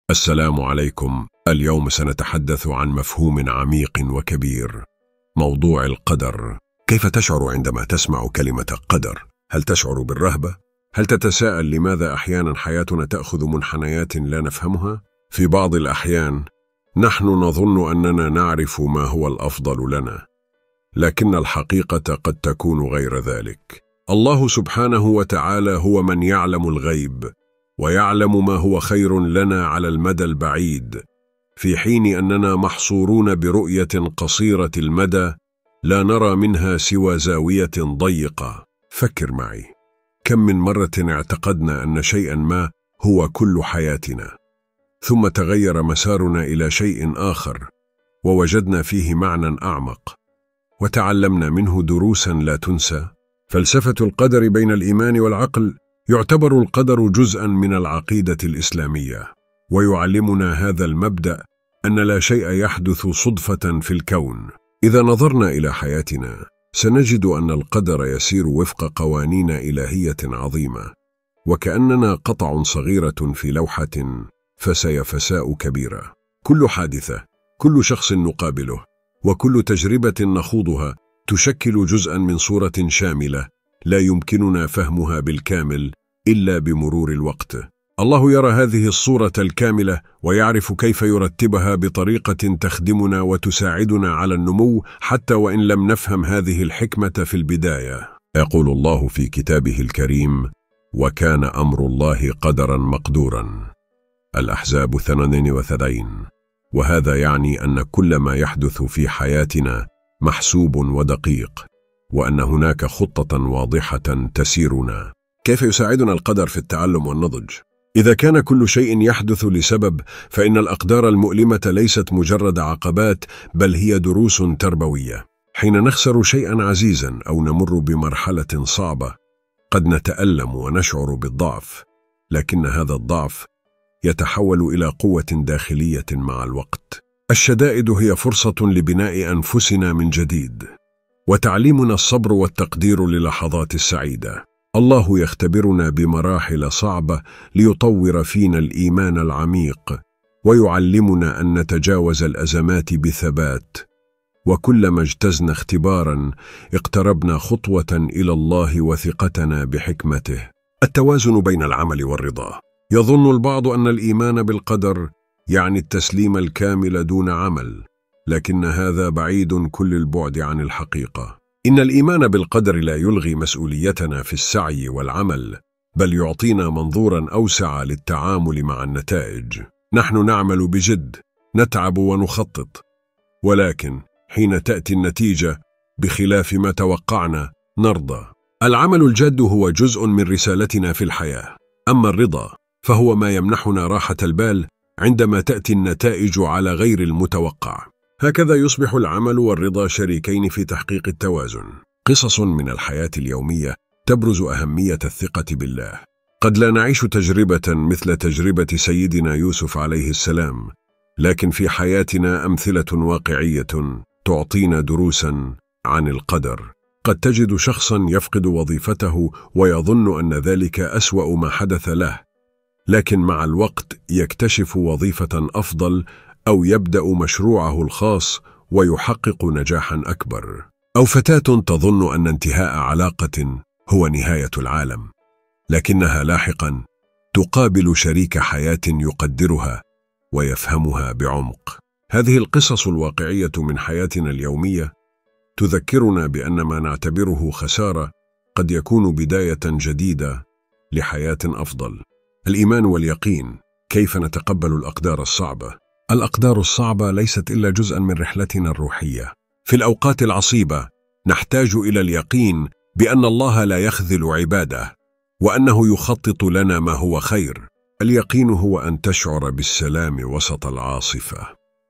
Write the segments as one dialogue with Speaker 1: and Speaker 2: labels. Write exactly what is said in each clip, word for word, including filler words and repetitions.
Speaker 1: السلام عليكم. اليوم سنتحدث عن مفهوم عميق وكبير، موضوع القدر. كيف تشعر عندما تسمع كلمة قدر؟ هل تشعر بالرهبة؟ هل تتساءل لماذا أحيانا حياتنا تأخذ منحنيات لا نفهمها؟ في بعض الأحيان نحن نظن أننا نعرف ما هو الأفضل لنا، لكن الحقيقة قد تكون غير ذلك. الله سبحانه وتعالى هو من يعلم الغيب ويعلم ما هو خير لنا على المدى البعيد، في حين أننا محصورون برؤية قصيرة المدى لا نرى منها سوى زاوية ضيقة. فكر معي، كم من مرة اعتقدنا أن شيئا ما هو كل حياتنا، ثم تغير مسارنا إلى شيء آخر ووجدنا فيه معنى أعمق وتعلمنا منه دروسا لا تنسى. فلسفة القدر بين الإيمان والعقل. يعتبر القدر جزءا من العقيدة الإسلامية، ويعلمنا هذا المبدأ أن لا شيء يحدث صدفة في الكون. إذا نظرنا إلى حياتنا سنجد أن القدر يسير وفق قوانين إلهية عظيمة، وكأننا قطع صغيرة في لوحة فسيفساء كبيرة. كل حادثة، كل شخص نقابله، وكل تجربة نخوضها تشكل جزءا من صورة شاملة لا يمكننا فهمها بالكامل إلا بمرور الوقت. الله يرى هذه الصورة الكاملة ويعرف كيف يرتبها بطريقة تخدمنا وتساعدنا على النمو، حتى وإن لم نفهم هذه الحكمة في البداية. يقول الله في كتابه الكريم: وكان أمر الله قدرا مقدورا. الأحزاب اثنين وثلاثين. وهذا يعني أن كل ما يحدث في حياتنا محسوب ودقيق، وأن هناك خطة واضحة تسيرنا. كيف يساعدنا القدر في التعلم والنضج؟ إذا كان كل شيء يحدث لسبب، فإن الأقدار المؤلمة ليست مجرد عقبات، بل هي دروس تربوية. حين نخسر شيئا عزيزا أو نمر بمرحلة صعبة قد نتألم ونشعر بالضعف، لكن هذا الضعف يتحول إلى قوة داخلية مع الوقت. الشدائد هي فرصة لبناء أنفسنا من جديد، وتعليمنا الصبر والتقدير للحظات السعيدة. الله يختبرنا بمراحل صعبة ليطور فينا الإيمان العميق، ويعلمنا أن نتجاوز الأزمات بثبات. وكلما اجتزنا اختبارا اقتربنا خطوة إلى الله وثقتنا بحكمته. التوازن بين العمل والرضا. يظن البعض أن الإيمان بالقدر يعني التسليم الكامل دون عمل، لكن هذا بعيد كل البعد عن الحقيقة. إن الإيمان بالقدر لا يلغي مسؤوليتنا في السعي والعمل، بل يعطينا منظورا أوسع للتعامل مع النتائج. نحن نعمل بجد، نتعب ونخطط، ولكن حين تأتي النتيجة بخلاف ما توقعنا نرضى. العمل الجاد هو جزء من رسالتنا في الحياة، أما الرضا فهو ما يمنحنا راحة البال عندما تأتي النتائج على غير المتوقع. هكذا يصبح العمل والرضا شريكين في تحقيق التوازن. قصص من الحياة اليومية تبرز أهمية الثقة بالله. قد لا نعيش تجربة مثل تجربة سيدنا يوسف عليه السلام، لكن في حياتنا أمثلة واقعية تعطينا دروسا عن القدر. قد تجد شخصا يفقد وظيفته ويظن أن ذلك أسوأ ما حدث له، لكن مع الوقت يكتشف وظيفة أفضل أو يبدأ مشروعه الخاص ويحقق نجاحا أكبر. أو فتاة تظن أن انتهاء علاقة هو نهاية العالم، لكنها لاحقا تقابل شريك حياة يقدرها ويفهمها بعمق. هذه القصص الواقعية من حياتنا اليومية تذكرنا بأن ما نعتبره خسارة قد يكون بداية جديدة لحياة أفضل. الإيمان واليقين. كيف نتقبل الأقدار الصعبة؟ الأقدار الصعبة ليست إلا جزءا من رحلتنا الروحية. في الأوقات العصيبة نحتاج إلى اليقين بأن الله لا يخذل عباده، وأنه يخطط لنا ما هو خير. اليقين هو أن تشعر بالسلام وسط العاصفة،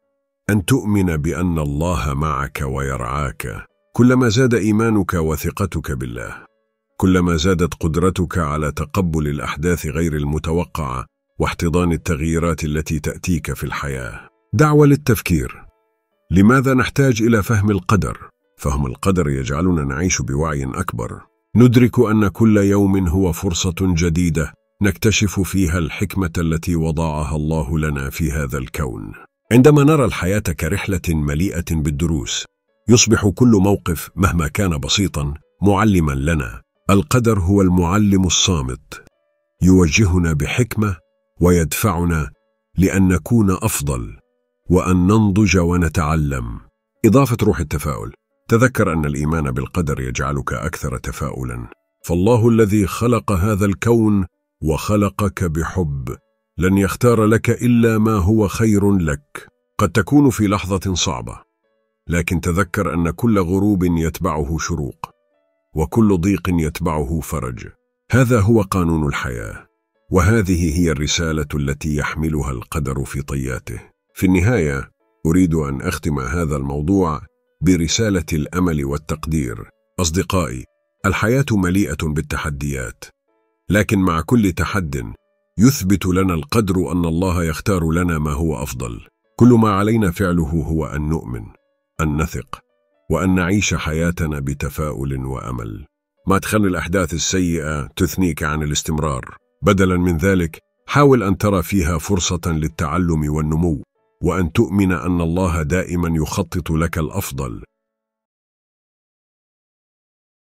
Speaker 1: أن تؤمن بأن الله معك ويرعاك. كلما زاد إيمانك وثقتك بالله، كلما زادت قدرتك على تقبل الأحداث غير المتوقعة واحتضان التغييرات التي تأتيك في الحياة. دعوة للتفكير. لماذا نحتاج إلى فهم القدر؟ فهم القدر يجعلنا نعيش بوعي أكبر. ندرك أن كل يوم هو فرصة جديدة نكتشف فيها الحكمة التي وضعها الله لنا في هذا الكون. عندما نرى الحياة كرحلة مليئة بالدروس، يصبح كل موقف مهما كان بسيطا معلما لنا. القدر هو المعلم الصامت، يوجهنا بحكمة ويدفعنا لأن نكون أفضل وأن ننضج ونتعلم. إضافة روح التفاؤل. تذكر أن الإيمان بالقدر يجعلك أكثر تفاؤلا، فالله الذي خلق هذا الكون وخلقك بحب لن يختار لك إلا ما هو خير لك. قد تكون في لحظة صعبة، لكن تذكر أن كل غروب يتبعه شروق، وكل ضيق يتبعه فرج. هذا هو قانون الحياة، وهذه هي الرسالة التي يحملها القدر في طياته. في النهاية أريد أن أختم هذا الموضوع برسالة الأمل والتقدير. أصدقائي، الحياة مليئة بالتحديات، لكن مع كل تحد يثبت لنا القدر أن الله يختار لنا ما هو أفضل. كل ما علينا فعله هو أن نؤمن، أن نثق، وأن نعيش حياتنا بتفاؤل وأمل. ما تخلي الأحداث السيئة تثنيك عن الاستمرار. بدلا من ذلك، حاول أن ترى فيها فرصة للتعلم والنمو، وأن تؤمن أن الله دائما يخطط لك الأفضل.